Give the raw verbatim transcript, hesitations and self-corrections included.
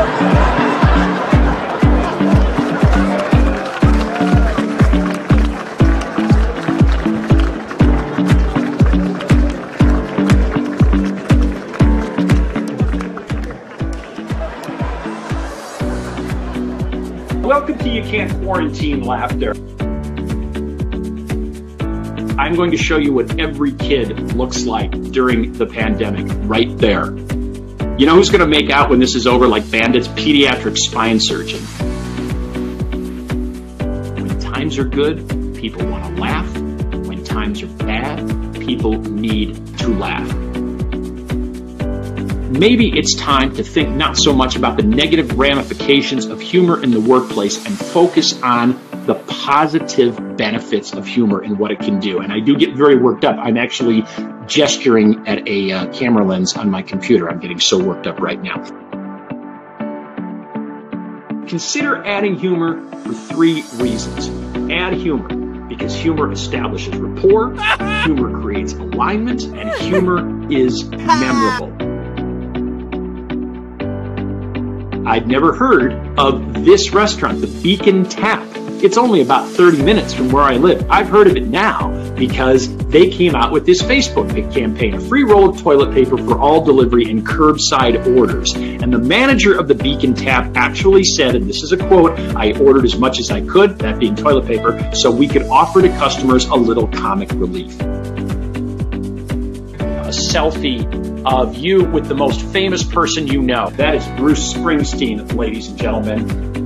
Welcome to You Can't Quarantine Laughter. I'm going to show you what every kid looks like during the pandemic, right there. You know who's going to make out when this is over like bandits? Pediatric spine surgeon. When times are good, people want to laugh. When times are bad, people need to laugh. Maybe it's time to think not so much about the negative ramifications of humor in the workplace and focus on the positive benefits of humor and what it can do. And I do get very worked up. I'm actually gesturing at a uh, camera lens on my computer. I'm getting so worked up right now. Consider adding humor for three reasons. Add humor because humor establishes rapport, humor creates alignment, and humor is memorable. I'd never heard of this restaurant, the Beacon Tap. It's only about thirty minutes from where I live. I've heard of it now because they came out with this Facebook campaign, a free roll of toilet paper for all delivery and curbside orders. And the manager of the Beacon Tap actually said, and this is a quote, "I ordered as much as I could," that being toilet paper, so we could offer to customers a little comic relief. A selfie of you with the most famous person you know. That is Bruce Springsteen, ladies and gentlemen.